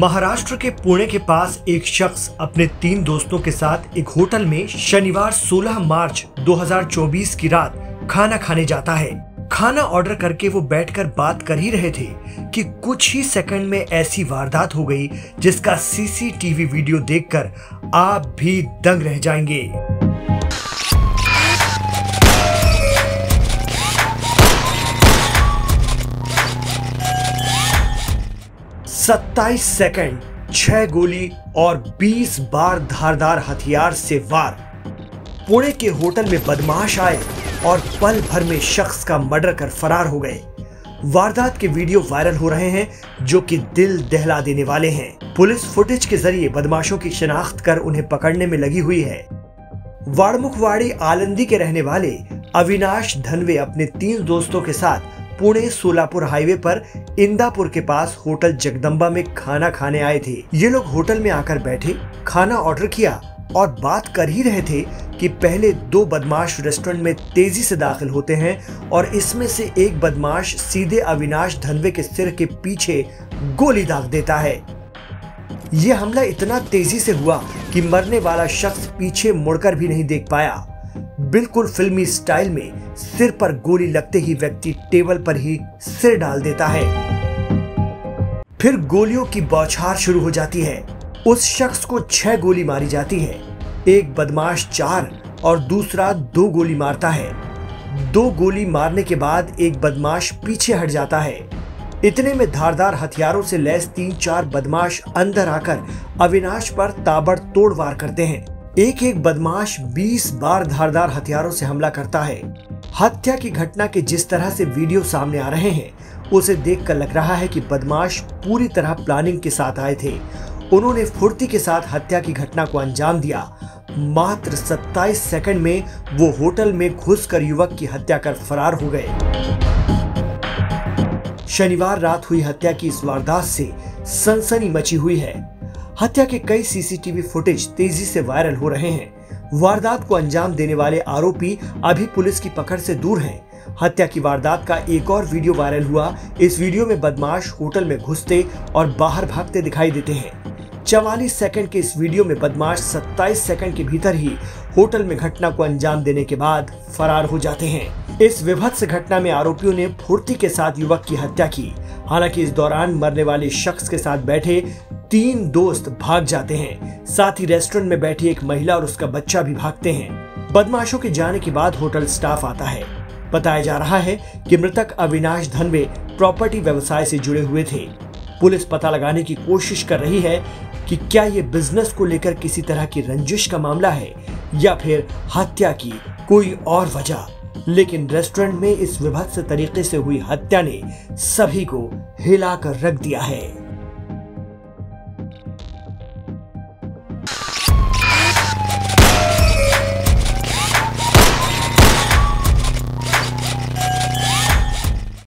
महाराष्ट्र के पुणे के पास एक शख्स अपने 3 दोस्तों के साथ एक होटल में शनिवार 16 मार्च 2024 की रात खाना खाने जाता है। खाना ऑर्डर करके वो बैठकर बात कर ही रहे थे कि कुछ ही सेकंड में ऐसी वारदात हो गई जिसका सीसीटीवी वीडियो देखकर आप भी दंग रह जाएंगे। सत्ताईस सेकंड, 6 गोली और 20 बार धारदार हथियार से वार। पुणे के होटल में बदमाश आए और पल भर में शख्स का मर्डर कर फरार हो गए। वारदात के वीडियो वायरल हो रहे हैं जो कि दिल दहला देने वाले हैं। पुलिस फुटेज के जरिए बदमाशों की शिनाख्त कर उन्हें पकड़ने में लगी हुई है। वाड़मुखवाड़ी आलंदी के रहने वाले अविनाश धनवे अपने 3 दोस्तों के साथ पुणे सोलापुर हाईवे पर इंदापुर के पास होटल जगदंबा में खाना खाने आए थे। ये लोग होटल में आकर बैठे, खाना ऑर्डर किया और बात कर ही रहे थे कि पहले 2 बदमाश रेस्टोरेंट में तेजी से दाखिल होते हैं और इसमें से एक बदमाश सीधे अविनाश धनवे के सिर के पीछे गोली दाग देता है। यह हमला इतना तेजी से हुआ कि मरने वाला शख्स पीछे मुड़कर भी नहीं देख पाया। बिल्कुल फिल्मी स्टाइल में सिर पर गोली लगते ही व्यक्ति टेबल पर ही सिर डाल देता है। फिर गोलियों की बौछार शुरू हो जाती है। उस शख्स को 6 गोली मारी जाती है। एक बदमाश 4 और दूसरा 2 गोली मारता है। 2 गोली मारने के बाद एक बदमाश पीछे हट जाता है। इतने में धारदार हथियारों से लैस 3-4 बदमाश अंदर आकर अविनाश पर ताबड़तोड़ वार करते हैं। एक बदमाश 20 बार धारदार हथियारों से हमला करता है। हत्या की घटना के जिस तरह से वीडियो सामने आ रहे हैं उसे देखकर लग रहा है कि बदमाश पूरी तरह प्लानिंग के साथ आए थे। उन्होंने फुर्ती के साथ हत्या की घटना को अंजाम दिया। मात्र 27 सेकंड में वो होटल में घुसकर युवक की हत्या कर फरार हो गए। शनिवार रात हुई हत्या की इस वारदात से सनसनी मची हुई है। हत्या के कई सीसीटीवी फुटेज तेजी से वायरल हो रहे हैं। वारदात को अंजाम देने वाले आरोपी अभी पुलिस की पकड़ से दूर हैं। हत्या की वारदात का एक और वीडियो वायरल हुआ। इस वीडियो में बदमाश होटल में घुसते और बाहर भागते दिखाई देते हैं। 44 सेकंड के इस वीडियो में बदमाश 27 सेकंड के भीतर ही होटल में घटना को अंजाम देने के बाद फरार हो जाते हैं। इस विभत्स घटना में आरोपियों ने फुर्ती के साथ युवक की हत्या की। हालांकि इस दौरान मरने वाले शख्स के साथ बैठे 3 दोस्त भाग जाते हैं। साथ ही रेस्टोरेंट में बैठी एक महिला और उसका बच्चा भी भागते हैं। बदमाशों के जाने के बाद होटल स्टाफ आता है। बताया जा रहा है कि मृतक अविनाश धनवे प्रॉपर्टी व्यवसाय से जुड़े हुए थे। पुलिस पता लगाने की कोशिश कर रही है कि क्या ये बिजनेस को लेकर किसी तरह की रंजिश का मामला है या फिर हत्या की कोई और वजह। लेकिन रेस्टोरेंट में इस विभत्स तरीके से हुई हत्या ने सभी को हिलाकर रख दिया है।